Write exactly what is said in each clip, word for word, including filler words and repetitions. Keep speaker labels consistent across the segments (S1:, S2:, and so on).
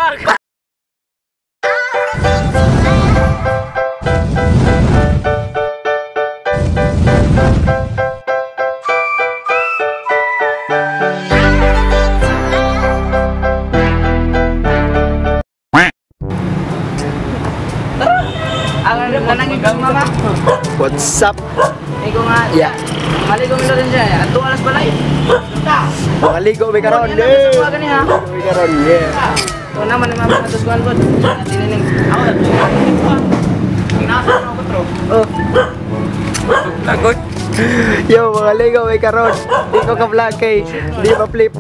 S1: Wag!
S2: Mama.
S3: What's up?
S2: Iko nga.
S3: Yeah.
S2: Maligo mo rin siya. At alas balay.
S3: Maligo may karon.
S2: Yan ang sa gani ha.
S3: May karon. Yeah.
S2: So naman ni mama atus kuan pod. Tinining. Ako na. Pinasa mo ko tro. Oh.
S3: Takot. Yo, mga ligo may karon. Di ko ka vlog kay di pa flip.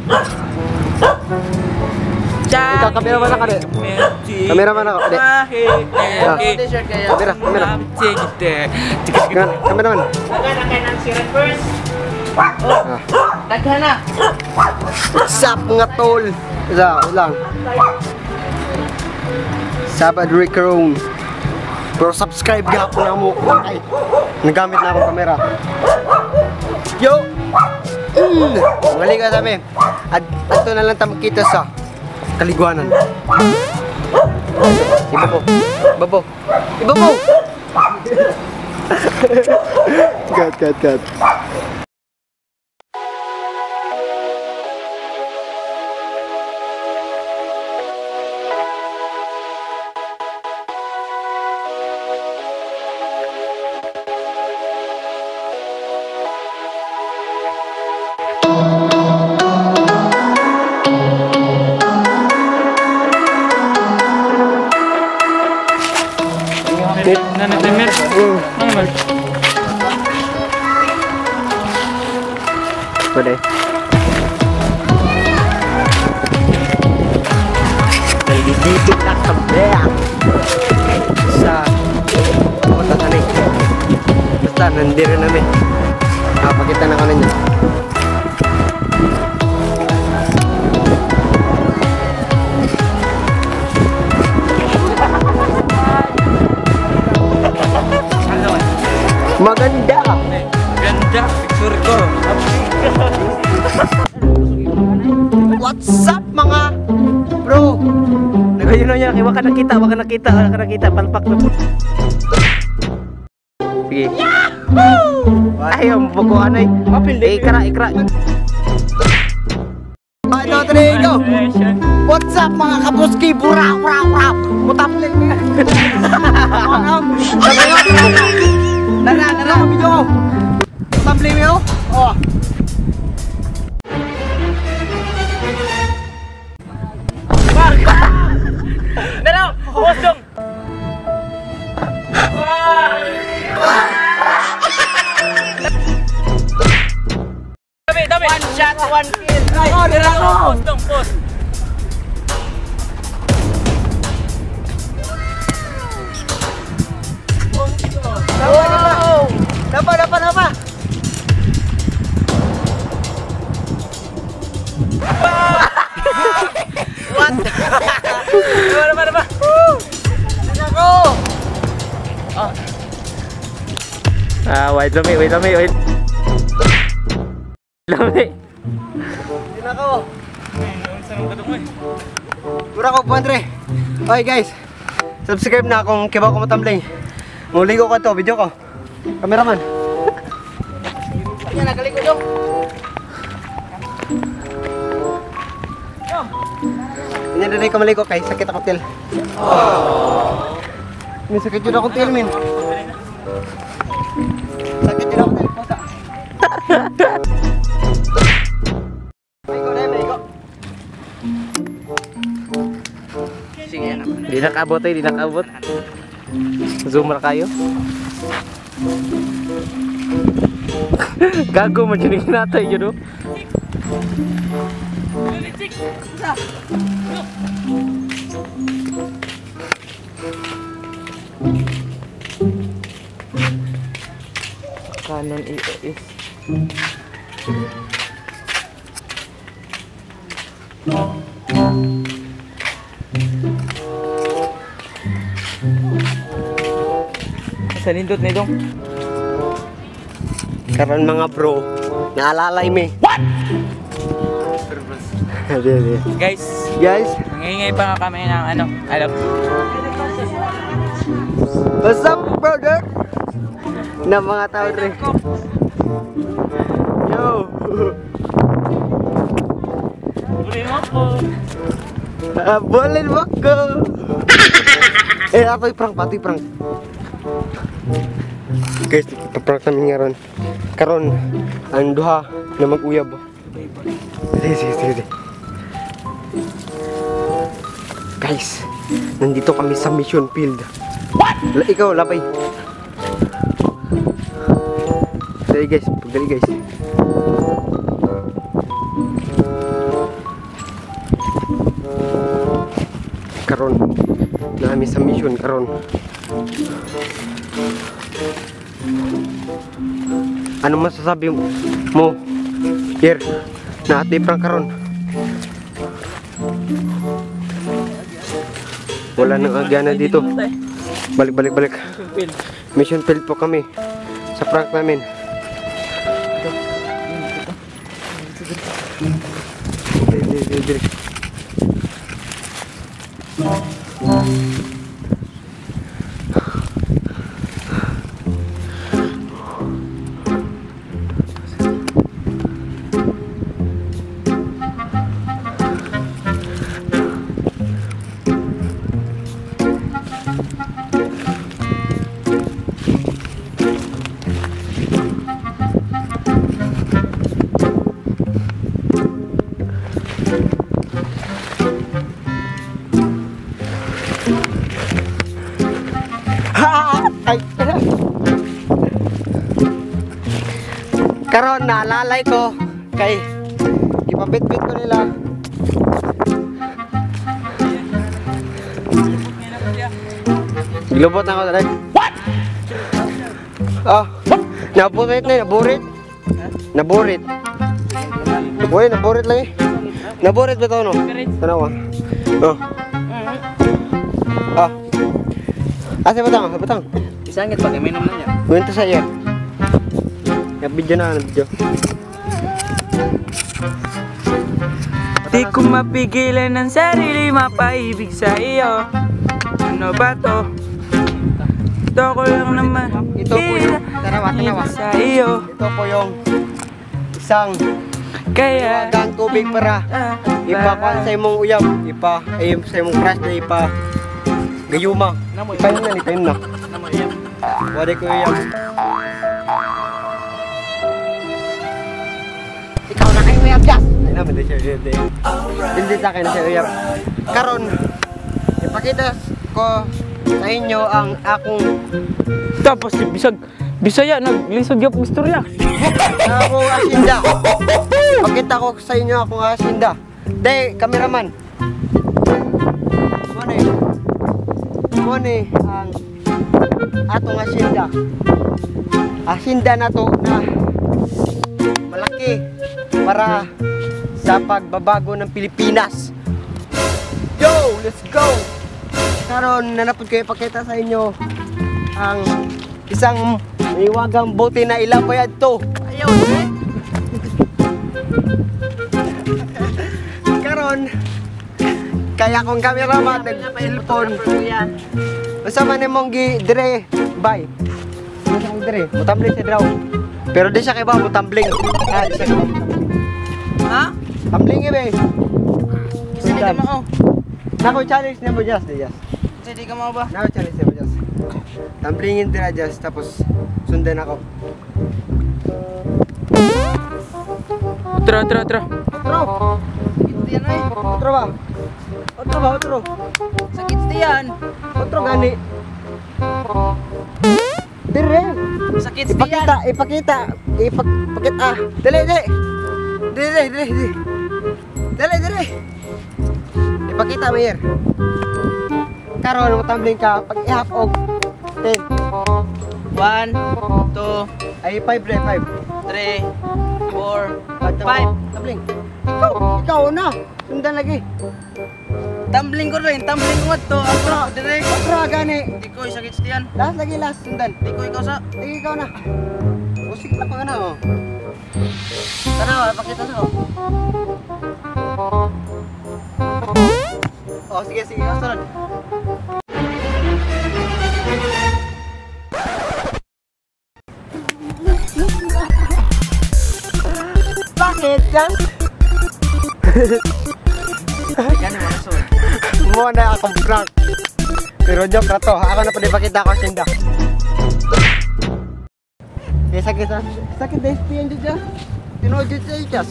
S3: Ikaw, kamera man ako, de. Kamera man ako, de.
S2: T-shirt kaya.
S3: Kamera, kamera. Kamera man.
S2: Daghan na kay Nancy Red first. Oh. Daghan na.
S3: Sap nga tol. Isa, lang. Sabad Recron. Pero subscribe ka po na mo. Ay, nagamit na akong kamera. Yo! Mm. Mali ka sabi. At ito na lang tayo magkita sa kaliguanan. Iba po. Iba po. Iba po! Cut, cut, cut.
S1: Nana temer. Namal.
S3: Pwede. Nandito na kami sa kota tani. Basta nandito na kami. Napakita na kami niya. Maganda!
S1: Ganda, picture ko.
S3: What's up mga bro?
S2: Nagayon na niya, wag ka nakita, wag ka nakita, wag ka nakita, palpak na po. Sige. Yahoo! Ayaw, bukuhan ay. Ikra, ikra.
S3: Ano, three, go! What's up mga kabuski? Buraw, buraw, buraw! Mutapling niya! Nana, nana, video ko! Mutapling niyo? Oh!
S1: Nana, kosong. Dami, dami.
S2: One shot, one kill.
S3: Ako, dira ko!
S1: Post dong, post.
S3: Wow! Napa, napa, napa!
S2: What?
S1: Dama, dama, dama.
S3: Nako!
S2: Ah, wait lami, wait lami, wait. Lami.
S3: Nako! Pura ko, Pandre! Okay guys, subscribe na kung kibaw ko matambling. Muli ko ka to, video ko. Kameraman.
S2: Yan, nagaliko dong.
S3: Ganyan na rin ko maliko kay sakit ako til. May sakit yun ako til, min. Sakit yun ako til. Puta. Maiko na, maiko.
S2: Sige na. Di nakabot eh, di nakabot. Zoom na kayo. Gago mo dyan yung kinatay yun, no? Canon E O S. Sa nindot na itong
S3: Karon mga bro, naalalay me. What? Hindi, hindi.
S1: Guys,
S3: Guys,
S1: nangingay pa nga kami ng ano, alam.
S3: what's up, brother? Na mga tao rin. Yo!
S1: Uli mo po.
S3: Boleh mo ko! Eh, ako i-prank pa, ito i-prank. Guys, ipaprank namin nga ron. Karon, ang duha na mag-uyab. Sige, sige, sige. Guys, nandito kami sa mission field. What? Ikaw, lapay. Dali guys, pagdali guys. Karon, na kami sa mission karon. Ano masasabi mo, Pierre, na ati prank karon? Wala nang agana dito. Balik, balik, balik. Mission failed po kami sa prank namin. Dili, dili, dili. Ay, karon naalalay ko kay ipabit-bit ko nila. Globot na ako talaga. What? Ah, naburit na, naburit. Naburit. Uy, naburit lang eh. Naburit ba ito, no? Tanawa. Oh. Ah. Asa batang, batang.
S2: Isangit pa, kami naman niya.
S3: Kwento sa iyo. Yung video na, video.
S1: Di ko mapigilan ng sarili mapaibig sa iyo. Ano ba to? Ito ko lang naman.
S3: Ito po yung, tarawa, tarawa.
S1: Sa iyo.
S3: Ito po yung isang
S1: Kaya
S3: iwagang tubig para ipakuan sa imong uyab. Ipa, ay sa imong crush na ipa gayuma. Ipahim na, ipahim na. Wala ko uyab. Ikaw na kayo uyab, Jas! Ay naman, di siya uyab. Hindi sa akin siya uyab. Karon, ipakita ko sa inyo ang akong
S1: tapos si Bisag Bisaya naglisod gyud ang istorya.
S3: akong asinda. Ipakita ko sa inyo akong asinda. Day, cameraman. Mone. Mone ang atong asinda. Asinda na to na malaki para sa pagbabago ng Pilipinas. Yo, let's go! Karon nanapod ko ipakita sa inyo ang isang iwagang bote na ilang bayad to. Ayaw, eh. Karon kaya kung cameraman nag-cellphone. Basta man imong gi dire, bye. Basta mo dire, mutambling siya draw. Pero di siya kay ba mutambling. Ah, di siya kay ba mutambling.
S1: Ha?
S3: Tumbling ibe.
S1: Sige ka mao.
S3: Nako challenge na mo just, just.
S1: Sige ka mao ba?
S3: Nako challenge na mo just. Tumblingin dira just tapos sundan ako.
S1: Otro, otro, otro.
S3: Otro.
S2: Yan ay.
S3: Otro ba? Otro ba? Otro.
S2: Sakit diyan.
S3: Otro gani. Dire.
S2: Sakit diyan.
S3: Ipakita, ipakita. Ipak pakita. Ah, dali, dali. Dali, dali, dali. Dali, dali. Ipakita mo here. Karon mo tumbling ka pag i-half og ten.
S2: One, two,
S3: Ay five, re, five.
S2: three, four,
S3: Five.
S2: five.
S3: Tumbling. Ikaw, ikaw na. Sundan lagi.
S2: Tumbling ko rin, tumbling ko to. Atro, dire.
S3: Otro gani.
S2: Di ko sakit diyan.
S3: Last lagi, last sundan.
S2: Di ko ikaw sa.
S3: Sige, ikaw na. O sige na pa nga na, oh.
S2: Tanaw, pakita sa ko.
S3: Oh, sige, sige. Sunod. Bakit yan?
S2: Yan yung maso.
S3: Mo na akong prank. Pero joke na to. Ako na pa ipakita ko sinda. Eh, sakit ha? Sakit dahil piyan dyan. Tinood dyan sa ikas.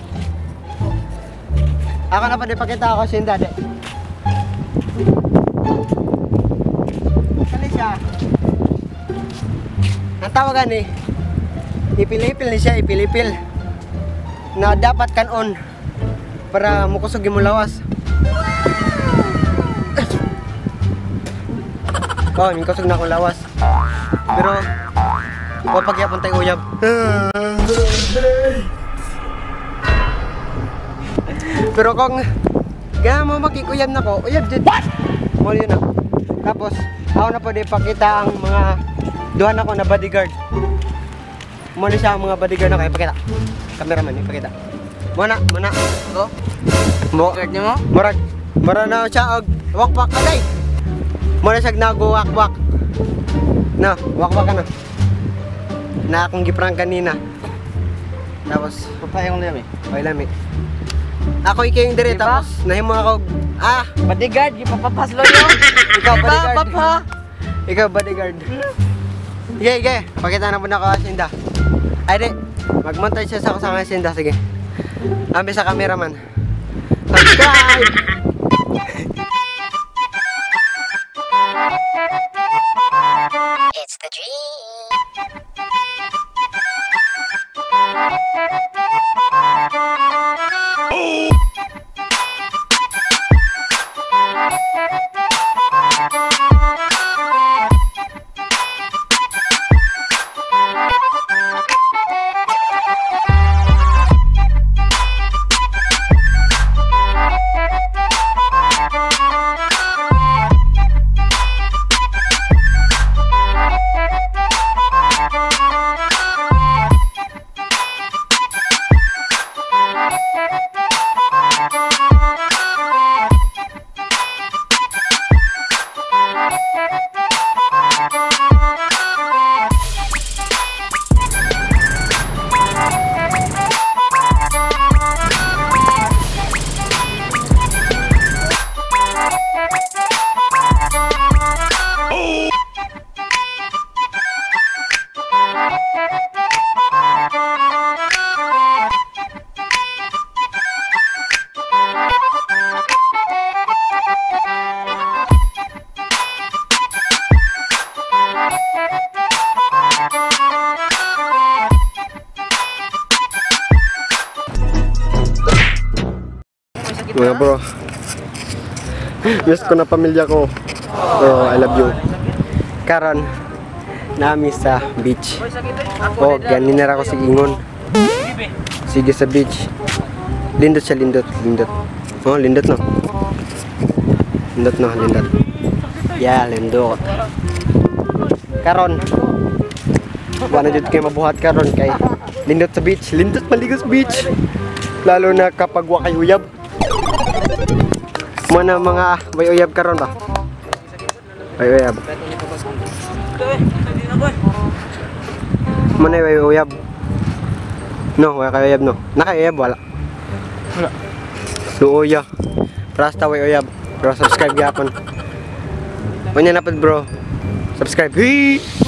S3: Ako na pa ipakita ko sinda. De. Kali siya. Ang tawagan eh. Ipil-ipil ni siya, ipil-ipil. Na dapat kanon para mukusog mo lawas. Oh, yung kusog na akong lawas. Pero wapag yapon tayo uyab. Pero kung kaya mo makikuyab na ko, uyab dyan. Mo yun na. Tapos ako na pwede pakita ang mga duhan ako na bodyguard. Mo na siya ang mga bodyguard na kayo pakita. Cameraman, ipakita. Muna, muna.
S2: Go.
S3: Mo,
S2: Guard niyo mo?
S3: murag, murag na siya og wakwak agay. Muna siya nagwakwak. Na, wakwak ka na. Na akong giprank kanina. Tapos,
S2: Papayang lang eh.
S3: okay lang eh. Ako ikayong dire,
S2: Diba?
S3: tapos nahimo ako, ah,
S2: Bodyguard, yung papapaslo nyo.
S3: ikaw bodyguard.
S2: Papa.
S3: Ikaw bodyguard. Sige, sige. Pakita na po na ako Sinda. Ay, di. Mag-montage siya sa ako sa Sinda. Sige. Ambi sa cameraman. Subscribe!
S4: It's the dream.
S3: Mga bro, miss ko na pamilya ko. Bro, I love you. Karon, nami sa beach. Oh, ganinara ko si Ingon. Sige sa beach. Lindot siya, lindot, lindot. Oh, lindot no. Lindot no, lindot. Yeah, lindot. Karon, wala jud kay mabuhat karon kay lindot sa beach, lindot maligo sa beach. Lalo na kapag wa kay uyab. Mana mga may uyab karon ba? May uyab. Mana may uyab? No, wala kay uyab no. Naka uyab wala.
S2: Wala.
S3: No uyab. Rasta way uyab. Bro, subscribe gyapon. Unya na pud bro. Subscribe. Hee!